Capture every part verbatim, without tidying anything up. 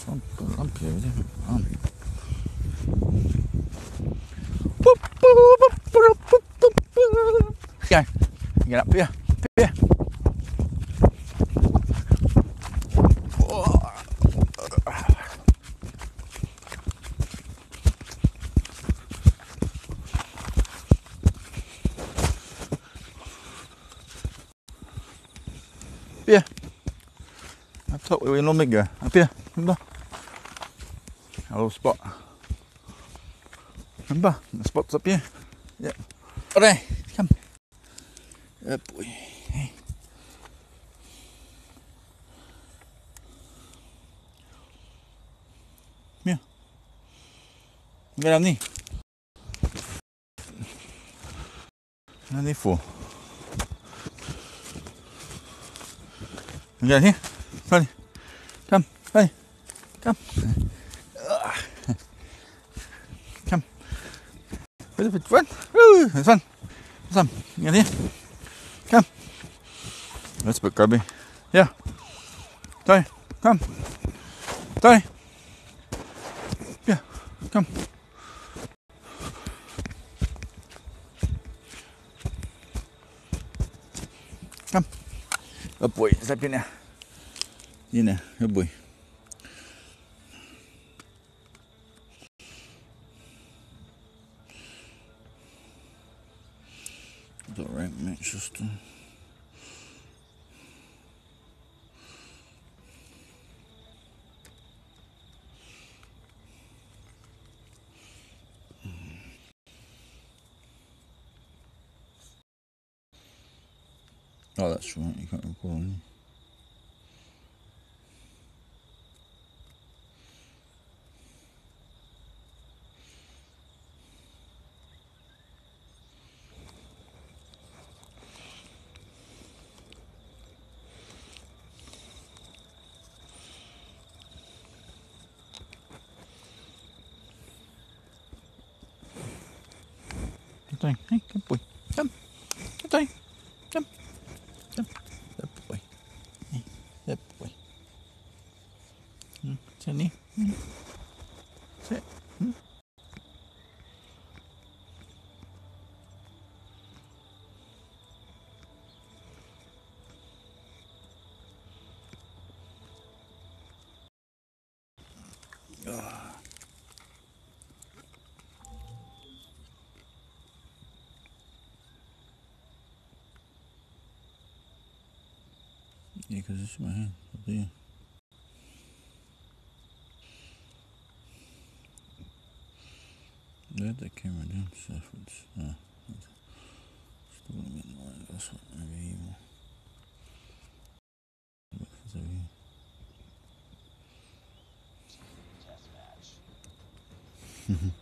Some put a lamp here, is it? On. Okay, get up here. Up here. Here. Up top where we normally go. Up here. Remember? A little spot. Remember? The spot's up here. Yep. Alright, come. Good boy. Hey. Here. Get down there. Down there for. Get down here. Ready. Come. Ready. Come. Come. Run. Run. Woo. It's fun. It's fun. Get here. Come. That's a bit grubby. Yeah. Tony. Come. Tony. Yeah. Come. Come. Good boy. It's up in there. In there. Good boy. The rank match system. Oh, that's right, you can't record on. Good thing. Hey, good boy. Come. Good thing. Come. Come. Good boy. Hey, good boy. Hmm. Sit there. Hmm. Sit. Hmm. Oh. Yeah, because this is my hand up there. Let the camera down, so if it's, uh, still a bit like that's what maybe evil. But it's over here.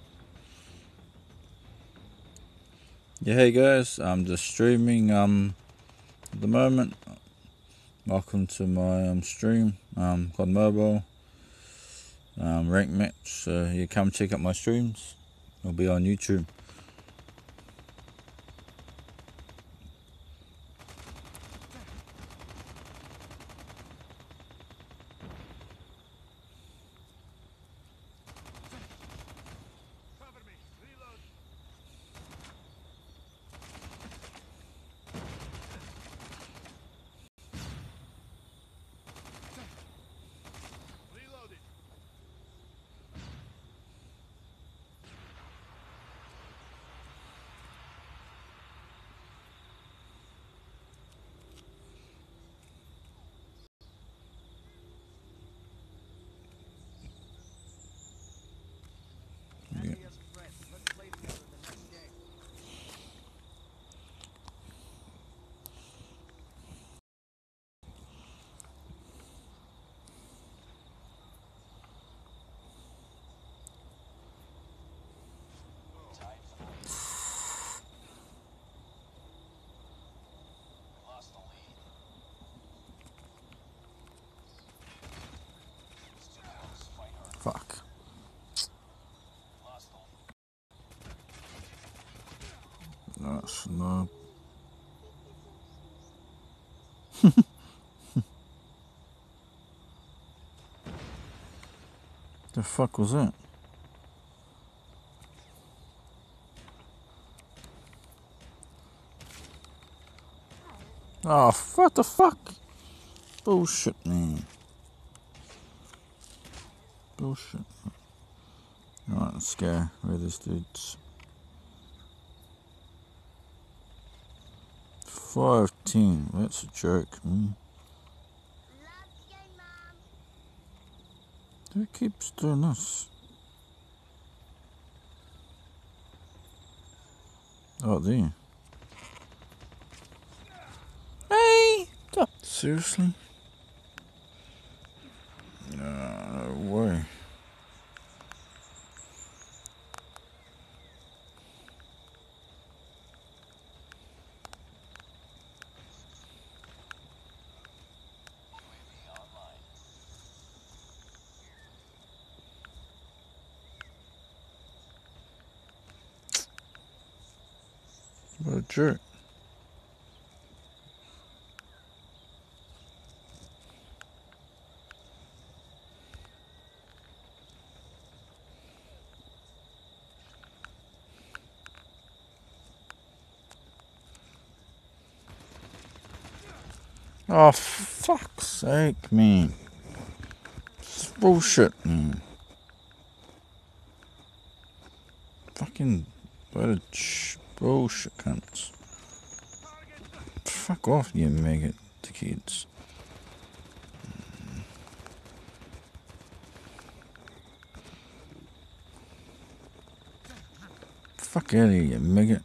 Yeah, hey guys, I'm just streaming um at the moment. Welcome to my um stream. Um, got mobile. Um, rank match. So you come check out my streams. I'll be on YouTube. Yeah. Fuck. That's no. The fuck was that? Oh, what the fuck? Bullshit, man. Bullshit. Alright, let's go. Where this dude's. five ten. That's a joke, man. Who keeps doing this? Oh, there. Hey! Seriously? No, no way. What a jerk. Oh, fuck's sake, man. It's bullshit, man. Fucking bloody bullshit cunts. Fuck off, you maggot kids. Fuck out of here, you maggot.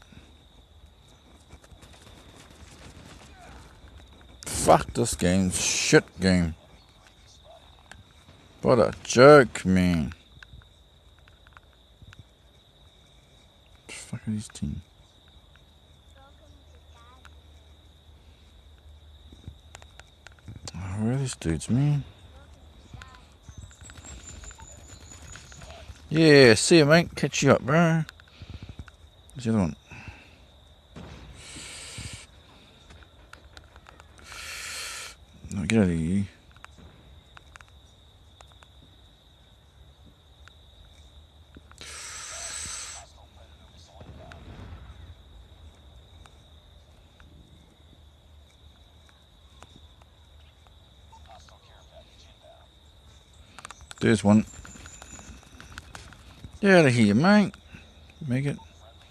Fuck this game's shit game. What a joke, man. Fuck are these team? Oh, where are these dudes, man? Yeah, see you, mate. Catch you up, bro. Where's the other one? No, get out of here. There's one. Get out of here, mate. Make it.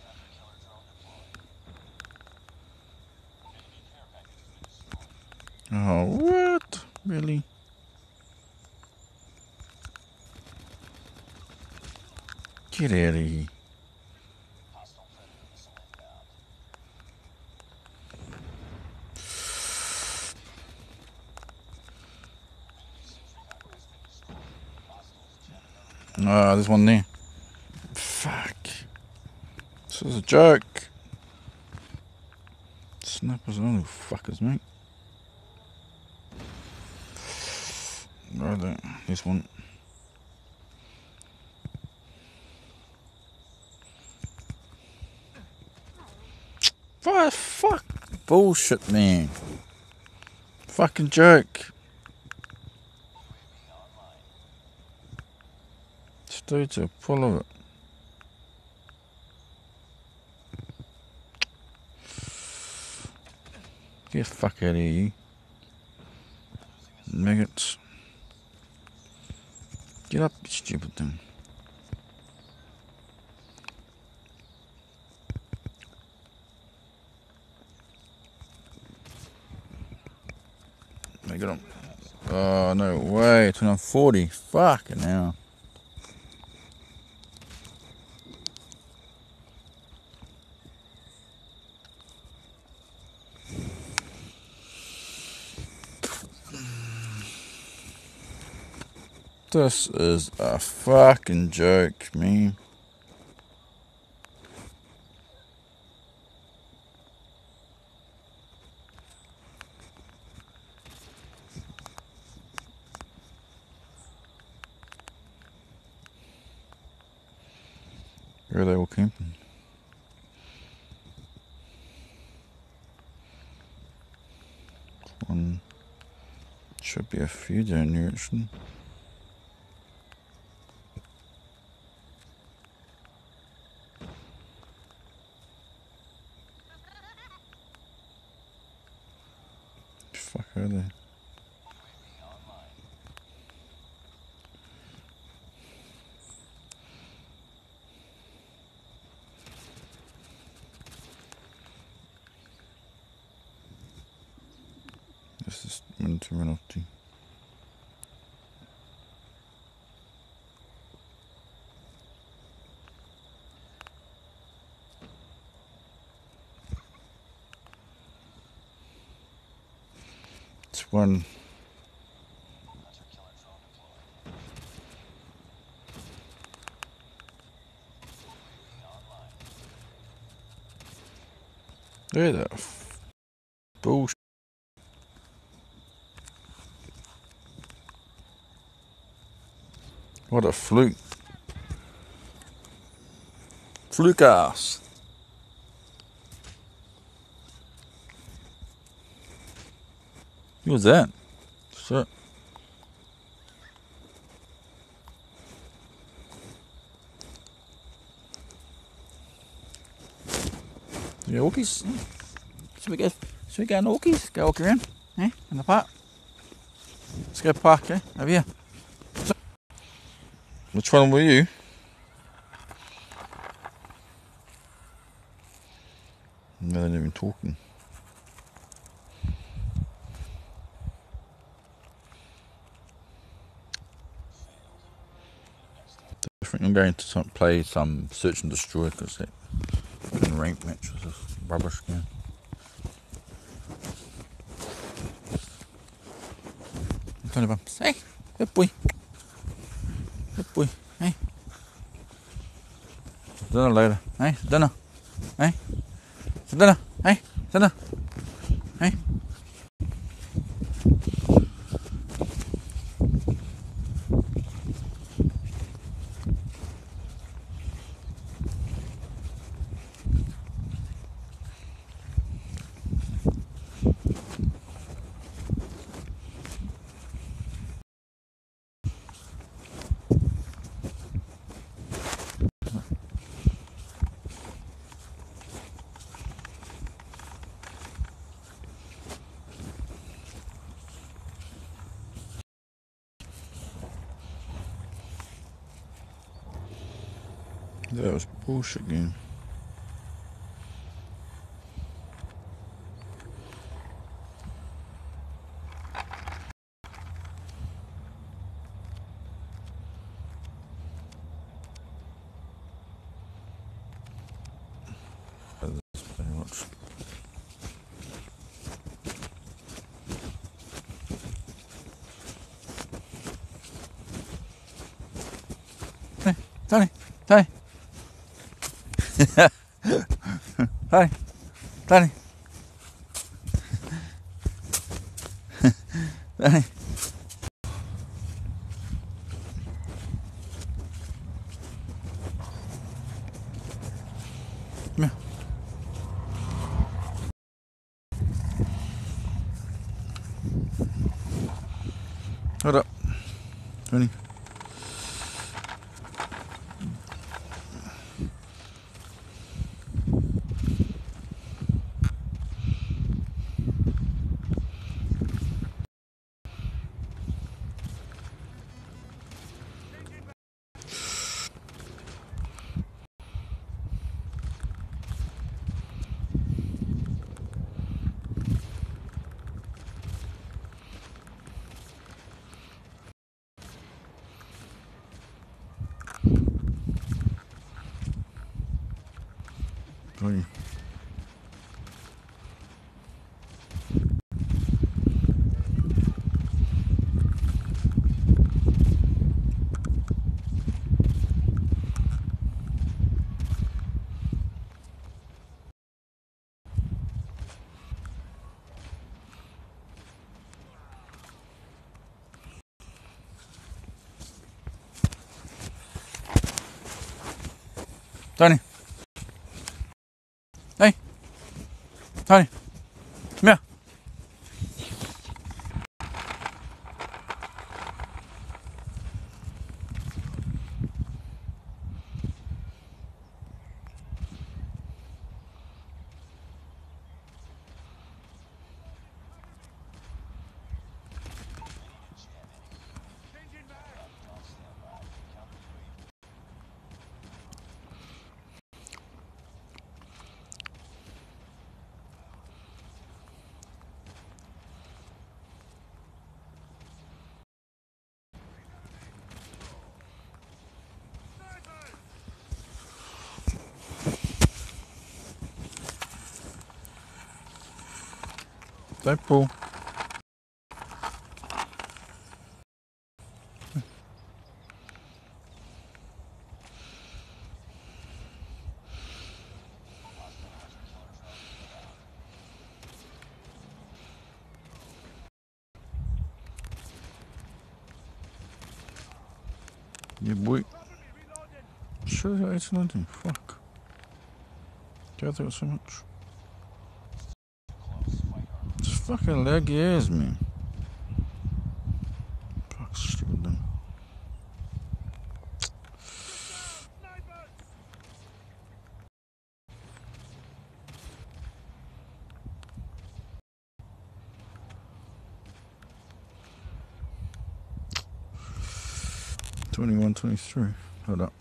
Oh, what? Really? Get out of here. Ah, oh, there's one there. Fuck. This is a joke. Snappers are only fuckers, mate. Right there. This one. What? Fuck. Bullshit, man. Fucking joke. This dude's a full of it. Get the fuck out of here, you maggots. Get up, you stupid thing. I got him. Oh, no way. twenty-nine forty. Fucking hell. This is a fucking joke, man. Where are they all camping? One. Should be a few down here, actually. go there. This is meant to run off to. It's one. Look at that bullshit. What a fluke. Fluke ass. What was that? Shit. Yeah, walkies. Should we go? Should we go on walkies? Go walk around, eh? In the park. Let's go park, eh? Over here. So, which one were you? No, they're not even talking. I'm going to some, play some search and destroy because that fucking rank match was just rubbish game. Tony Bumps, hey, good boy, good boy, hey. Dinner later, hey, dinner, hey, dinner, hey, dinner, hey. That was bullshit again. Hey, Tony, Tony. Tony, Tony. Tony. Come here. Hold up, Tony. Tony. Tony. Hey. Tony. Come here. Don't pull. Yeah, boy. Sure, it's nothing. Fuck. Do I think so much? It's fucking leggy as man. Fuck, stupid them. twenty-one, twenty-three. Hold up.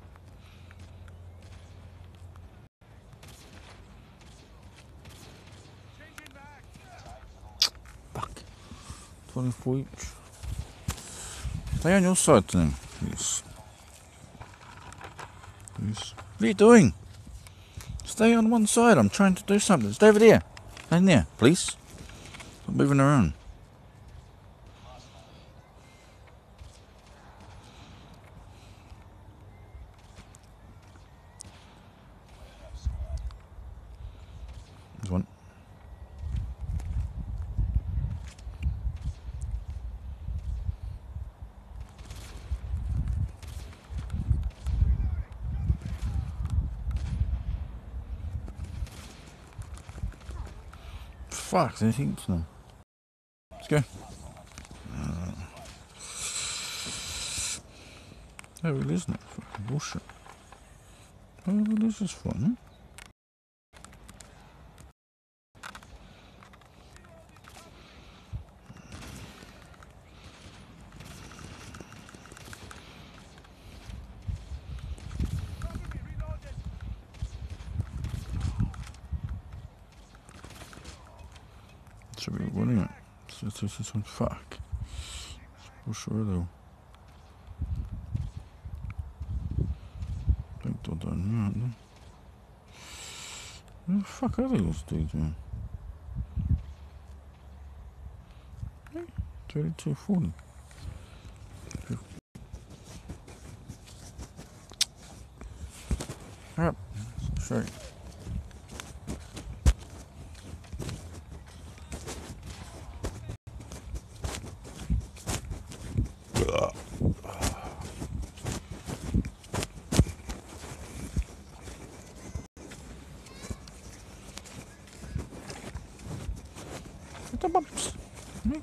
Fuck. twenty-four each. Stay on your side then, please. Please. What are you doing? Stay on one side. I'm trying to do something. Stay over there. Stay in there, please. Stop moving around. There's one. Fuck, there's heaps now. Let's go. Uh, how will isn't it? Fucking bullshit. How will is this fun, huh? Should be running it. So this is some fuck. Push her though. I think they're done here, aren't they? Where the fuck are those dudes, man? thirty-two forty. Alright, sorry. The bumps. Me.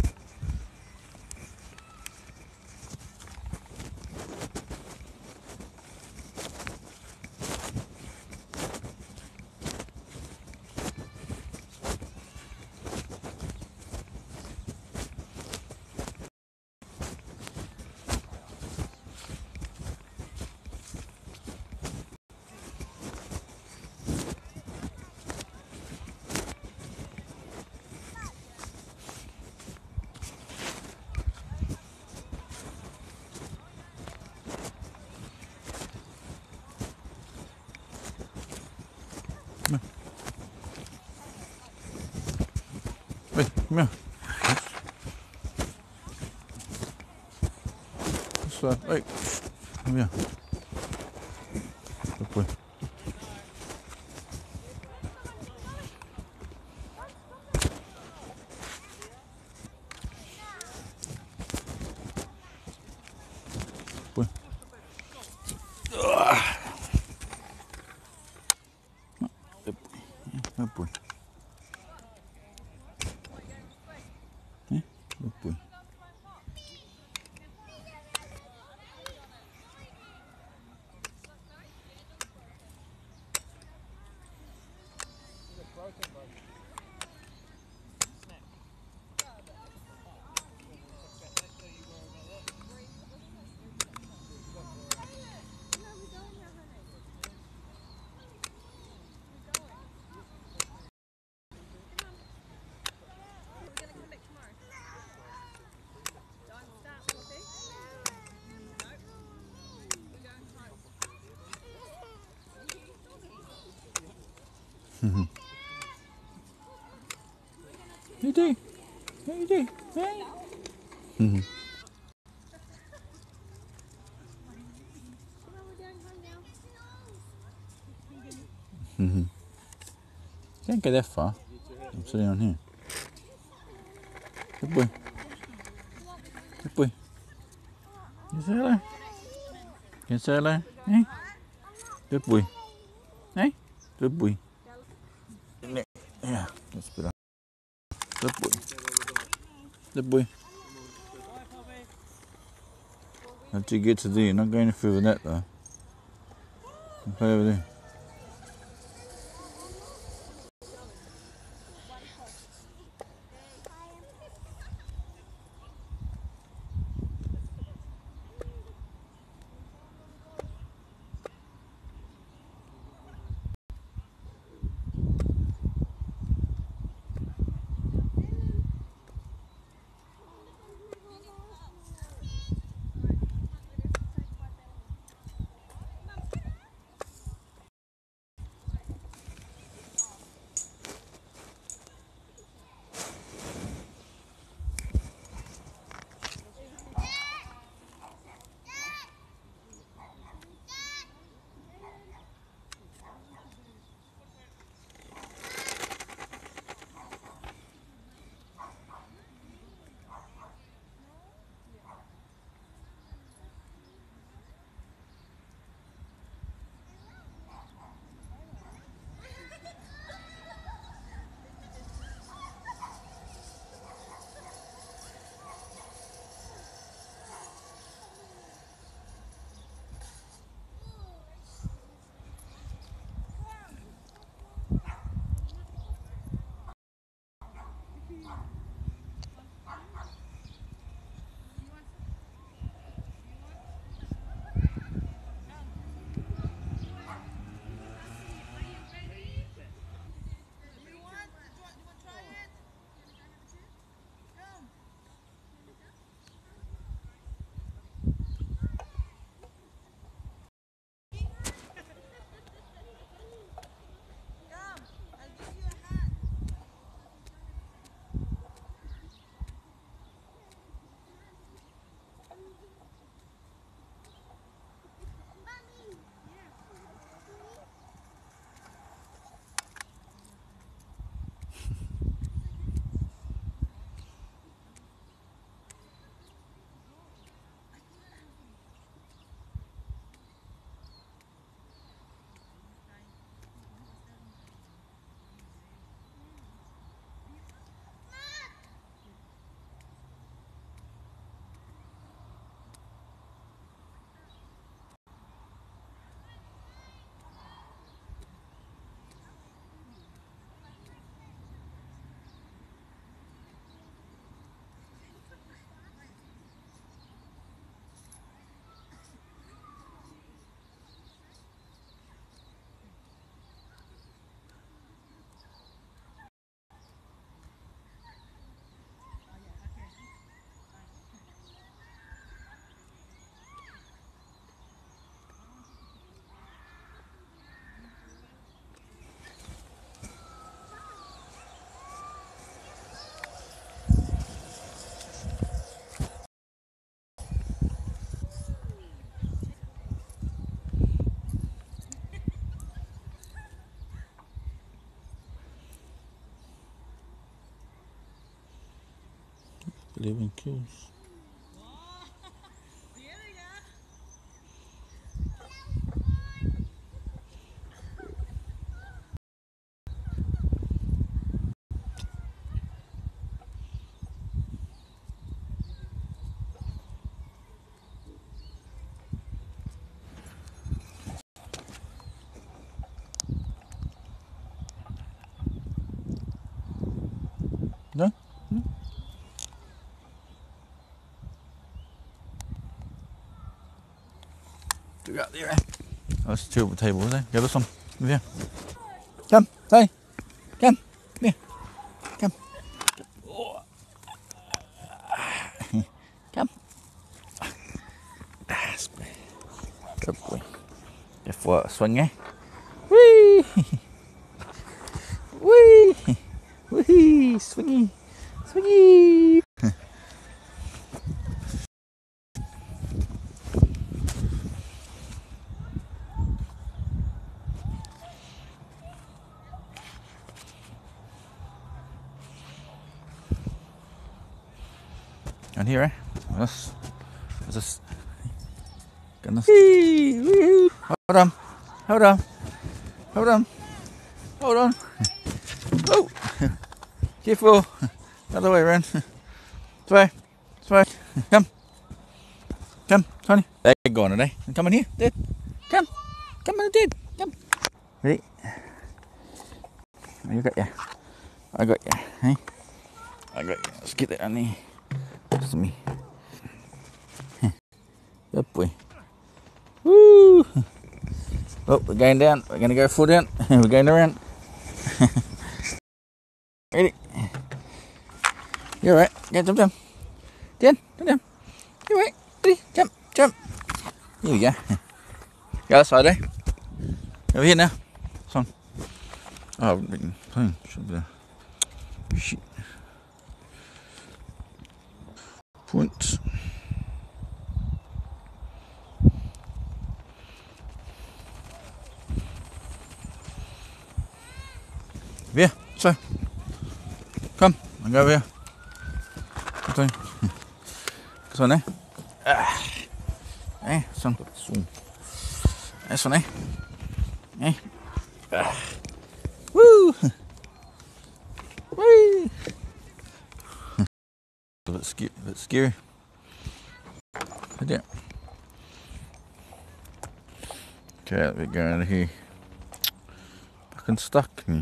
Hey, come here. This way. Hey, come here. Good boy. Boy. Good boy. Good boy. Yeah, good boy. Mm-hmm. do? What you do? Hey? Mm-hmm. Mm-hmm. Can't go that far. I'm sitting on here. Good boy. Good boy. You say hello? Can you say hello? Hey? Good boy. Hey? Good boy. Yeah, that's better. Good boy. Good boy. How'd you get to there? You're not going through the net though. Play over there. Living kills. No? No? Do it out there, eh? Oh, there's two at the table, is there? Go this one. Over here. Come, hey. Come. Here. Come. Oh. Come. Good boy. If what, swing, eh? Whee! Whee! Whee! Swingy! Sweet. And here, eh? This, this. Goodness. Hold on. Hold on. Hold on. Hold on. Oh! Careful. Other way around. This way. This way. Come. Come, Tony. They're going today. Come in here, Dad. Come. Come on, Dad. Come. Ready? I got you. I got you. Hey? I got you. Let's get that on there. Just me. Good boy. Woo! Oh, we're going down. We're going to go full down. We're going around. Ready? You're right. Go, jump down. Down, jump down. You're right. Ready? Jump, jump. Here we go. Go this side, eh? Over here now. This one. Oh, I've been playing. Should be there. Shit. Point. Here, so. Come, I'll go over here. Come on. This one, eh? Ah. Eh, this one. This one, eh? Eh? Ah. Woo! Woo! A bit scary. A bit scary. Okay, we're going out of here. Fucking stuck. Oh.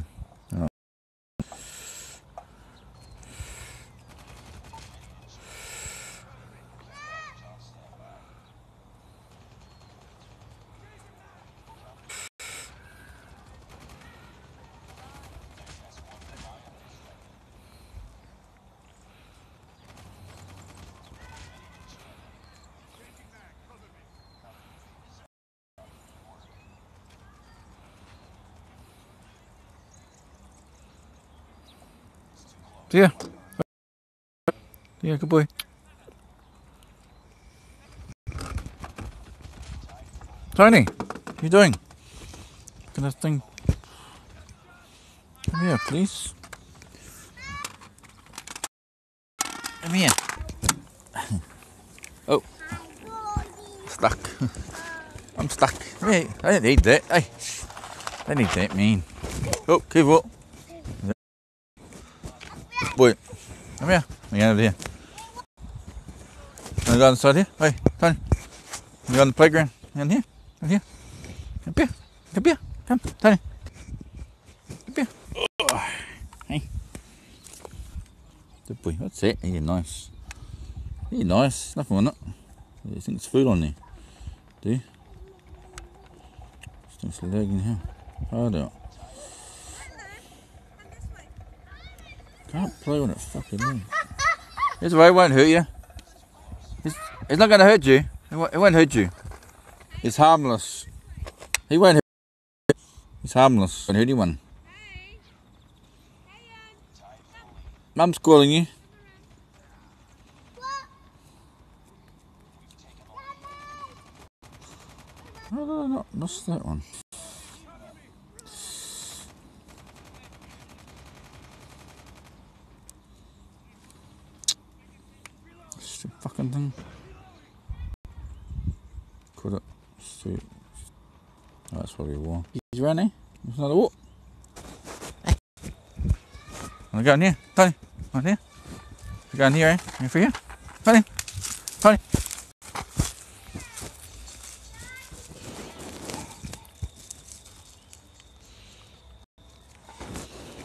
Yeah. Yeah, good boy. Tony, what are you doing? Look at this thing. Come here, please. Come here. Oh. Stuck. I'm stuck. Hey, I didn't need that. Hey. I didn't need that, man. Oh, careful. Boy, come here. We're going over here. Wanna go inside here? Hey, Tony. You go on the playground. In here. In here. Come here. Come here. Come, Tony. Come here. Oh. Hey. Good boy. What's that? You're nice. You're nice. Nothing on it. You think there's food on there? Do you? It's lagging here. Hard out. Can't play when it's fucking in. This way won't hurt you. It's, it's not going to hurt you. It won't, it won't hurt you. It's harmless. He won't hurt you. He's harmless. Won't hurt anyone. Mum's calling you. How did I not miss that one? Stupid fucking thing. Could it? See. Oh, that's what he wore. He's running. There's another walk. Hey. Wanna go in here? Tony? Wanna here? You go in here, eh? You for here? Tony?